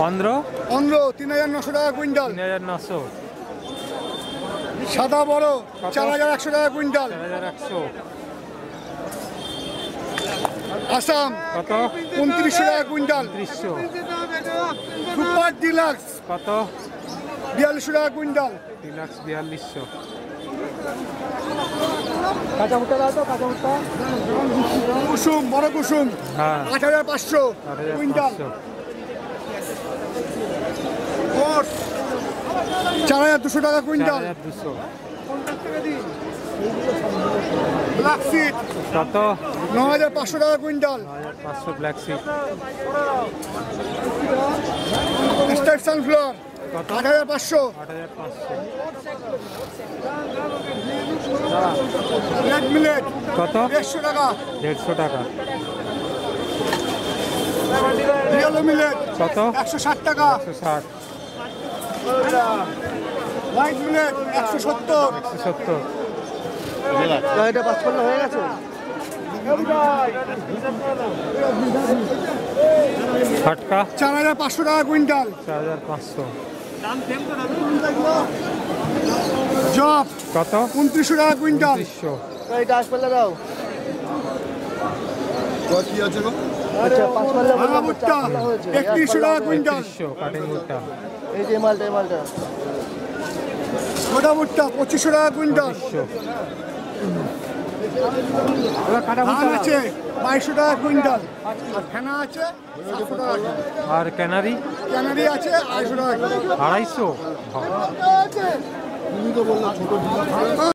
15 3,900 টাকা কুইন্টাল। 3,900। সাদা বড় 4,100 টাকা কুইন্টাল। 4,100। আসাম কত? 2,900 টাকা কুইন্টাল। 300। সুপার ডিলাক্স কত? 4,200 টাকা কুইন্টাল। ডিলাক্স 4,200। কাঁচা ভুট্টা দাও তো, কাঁচা ভুট্টা। কুসুম বড় কুসুম হ্যাঁ 8,500 কুইন্টাল। 4,200 টাকা কুইন্টাল। 4,200। ব্ল্যাক সিড কত? 9,500 টাকা quintal. 9,500 black seed. State sunflower কত? 8,500। 8,500। রেড মিলেট কত? 150 টাকা। 150 টাকা। ইয়েলো মিলেট কত? 160 টাকা। 160। White millet 170। 170। এটা 55 হয়ে গেছে। ফাটকা 4,500 টাকা কুইন্টাল। 4,500। জব কত? 2,900 টাকা কুইন্টাল। 300। এটা আসপাল্লা দাও। কি আছে গো? আচ্ছা 5 পাল্লা ভুট্টা 3,100 টাকা কুইন্টাল। 300 কাটিং ভুট্টা। এই যে মালটা গোটা ভুট্টা 2,500 টাকা কুইন্টাল। 300। ধান আছে 2,200 টাকা কুইন্টাল। আর ফেনা আছে 700 টাকা। আর ক্যানারি ক্যানারি আছে 250 টাকা। 250। তুমি তো বললে ছোট